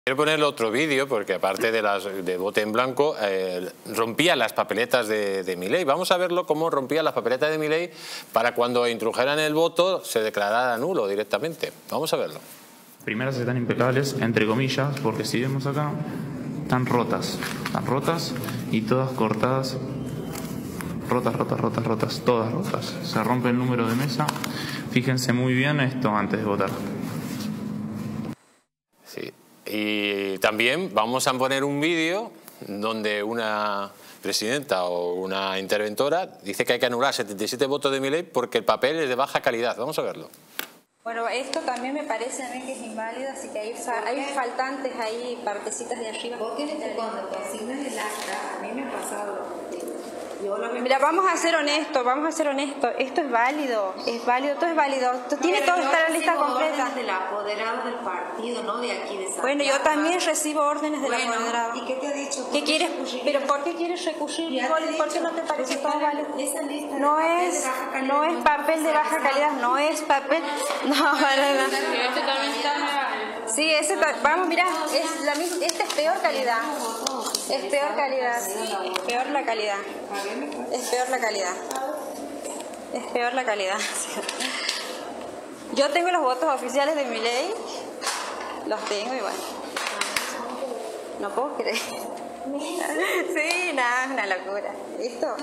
Quiero ponerle otro vídeo porque aparte de voto en blanco, rompía las papeletas de Milei. Vamos a verlo cómo rompía las papeletas de Milei para cuando introdujeran el voto se declarara nulo directamente. Vamos a verlo. Primeras están impecables, entre comillas, porque si vemos acá, están rotas y todas cortadas, rotas, todas rotas. Se rompe el número de mesa. Fíjense muy bien esto antes de votar. Sí. Y también vamos a poner un vídeo donde una presidenta o una interventora dice que hay que anular 77 votos de Milei porque el papel es de baja calidad. Vamos a verlo. Bueno, esto también me parece a mí que es inválido, así que hay faltantes ahí, partecitas de arriba. Porque cuando consignas el acta, a mí me ha pasado. Mira, vamos a ser honestos, esto es válido, todo es válido, tiene todo, está la lista completa. Del apoderado del partido, no de aquí de Santiago. Bueno, yo también recibo órdenes del apoderado. ¿Y qué te ha dicho? ¿Qué quieres? ¿Pero por qué quieres recurrir? ¿Por qué no te parece todo válido? Esa lista No es papel de baja calidad, no es papel, no, para nada. Sí, vamos, mira, esta es peor calidad. Es peor calidad, sí, es peor la calidad. Es peor la calidad. Es peor la calidad. Yo tengo los votos oficiales de Milei. Los tengo igual. No puedo creer. Sí, nada, es una locura. ¿Listo?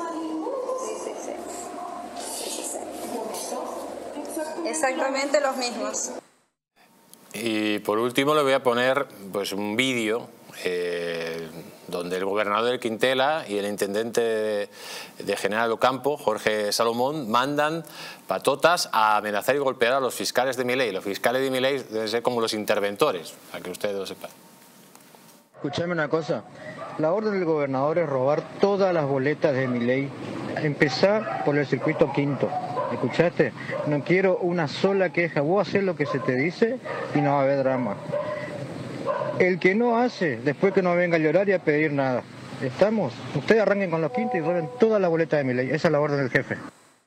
Sí. Exactamente los mismos. Y por último le voy a poner pues un vídeo donde el gobernador del Quintela y el intendente de General Ocampo, Jorge Salomón, mandan patotas a amenazar y golpear a los fiscales de Milei. Los fiscales de Milei deben ser como los interventores, para que ustedes lo sepan. Escuchame una cosa, la orden del gobernador es robar todas las boletas de Milei, empezar por el circuito quinto. ¿Escuchaste? No quiero una sola queja, vos haces lo que se te dice y no va a haber drama. El que no hace, después que no venga a llorar y a pedir nada. ¿Estamos? Ustedes arranquen con los quintos y roben todas las boletas de Milei, esa es la orden del jefe.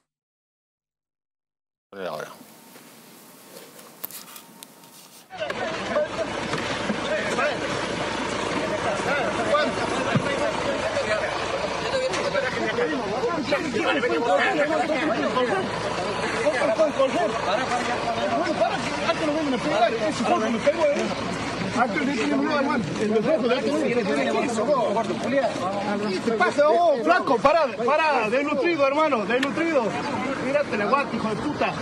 Ahora. ¿Qué pasa? Oh, flaco, pará, desnutrido, hermano, desnutrido. Mírate la guata, hijo de puta.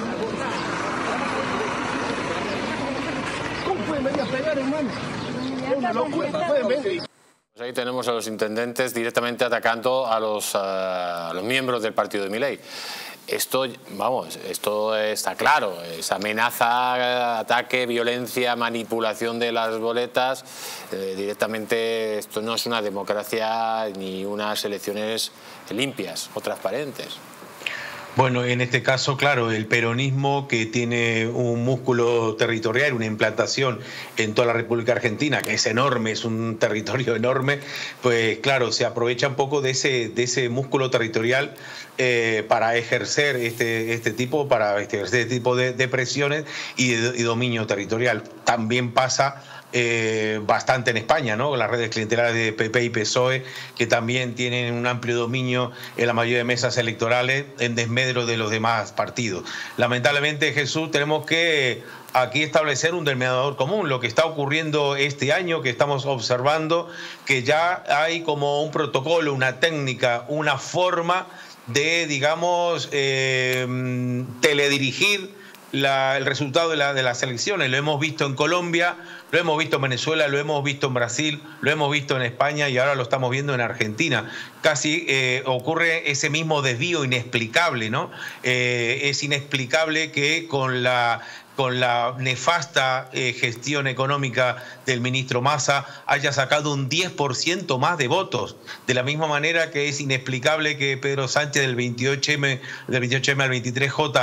¿Cómo pueden venir a pegar, hermano? Es una locura, pueden venir. Pues ahí tenemos a los intendentes directamente atacando a los miembros del partido de Milei. Esto está claro, es amenaza, ataque, violencia, manipulación de las boletas. Directamente esto no es una democracia ni unas elecciones limpias o transparentes. Bueno, en este caso, claro, el peronismo, que tiene un músculo territorial, una implantación en toda la República Argentina, que es enorme, es un territorio enorme, pues claro, se aprovecha un poco de ese músculo territorial para ejercer este tipo de presiones y dominio territorial. También pasa bastante en España, ¿no? Con las redes clientelares de PP y PSOE, que también tienen un amplio dominio en la mayoría de mesas electorales en desmedro de los demás partidos. Lamentablemente, Jesús, tenemos que aquí establecer un denominador común. Lo que está ocurriendo este año, que estamos observando, que ya hay como un protocolo, una técnica, una forma de, digamos, teledirigir el resultado de las elecciones. Lo hemos visto en Colombia, lo hemos visto en Venezuela, lo hemos visto en Brasil, lo hemos visto en España y ahora lo estamos viendo en Argentina. Casi ocurre ese mismo desvío inexplicable, ¿no? Es inexplicable que con la nefasta gestión económica del ministro Massa haya sacado un 10% más de votos. De la misma manera que es inexplicable que Pedro Sánchez del 28M al 23J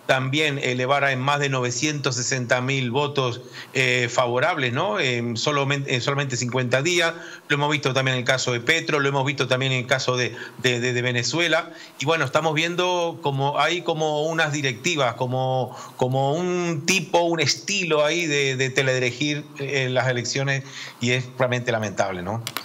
también elevara en más de 960.000 votos favorables, ¿no? En solamente 50 días. Lo hemos visto también en el caso de Petro, lo hemos visto también en el caso de Venezuela. Y bueno, estamos viendo como hay como unas directivas, como un tipo, un estilo ahí de teledirigir las elecciones, y es realmente lamentable, ¿no?